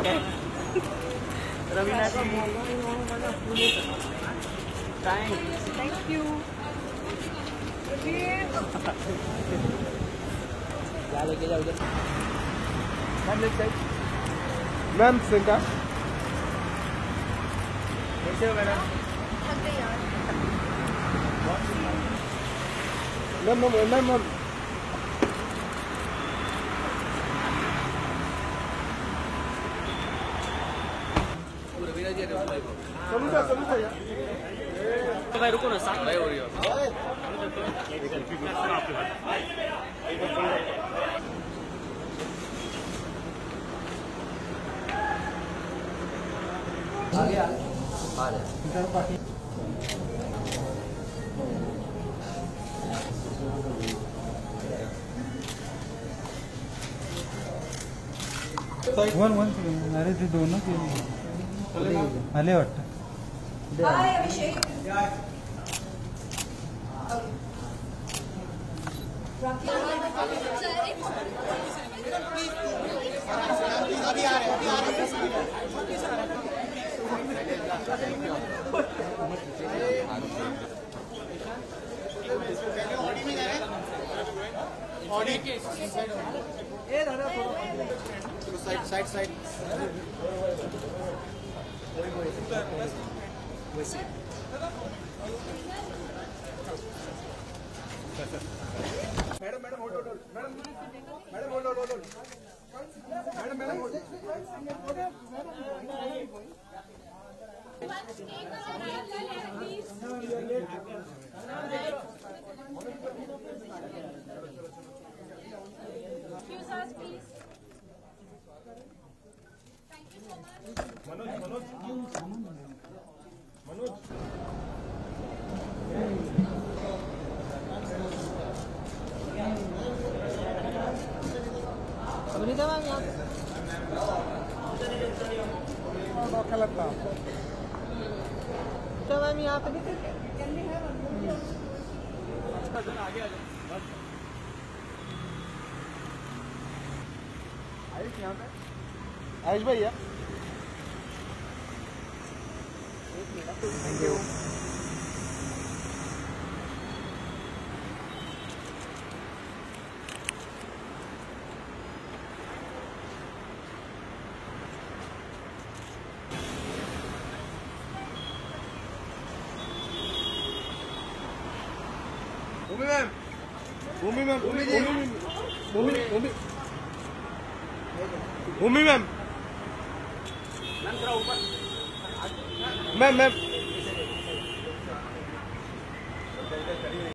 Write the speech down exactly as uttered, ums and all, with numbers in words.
Raveena ji thank you. क्या लेके जाओ उधर मैम सिंगा कैसे हो madam? Ma'am ma'am ma'am ma'am Raveena ji समझा समझा यार तो भाई रुको ना साथ भाई हो रही हो आ गया आ रहा वन वन अरे ते दोनों के आले वाटतं. हाय अभिषेक. अभी आ रहे अभी आ रहे ऑडी में जा रहे ऑडी के ए दादा साइड साइड साइड वैसे madam madam hold hold madam madam hold hold hold madam madam hold Manoj Manoj Manoj Amrita ma'am यहाँ तो मैम यहाँ पे आगे आ जाओ आयुष यहाँ पे आयुष भैया thank you Bhumi ma'am Bhumi ma'am Bhumi ji Bhumi Bhumi Bhumi ma'am ma'am ma'am